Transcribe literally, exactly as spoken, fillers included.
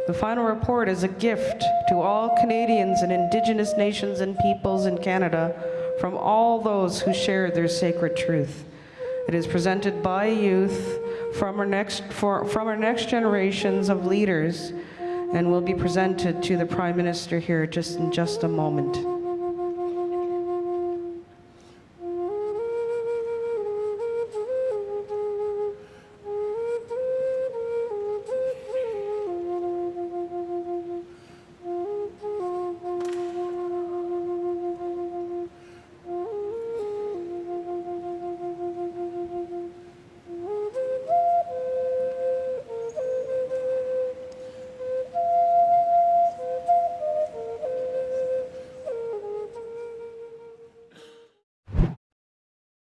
The final report is a gift to all Canadians and Indigenous nations and peoples in Canada from all those who share their sacred truth. It is presented by youth from our next, for, from our next generations of leaders and will be presented to the Prime Minister here just in just a moment.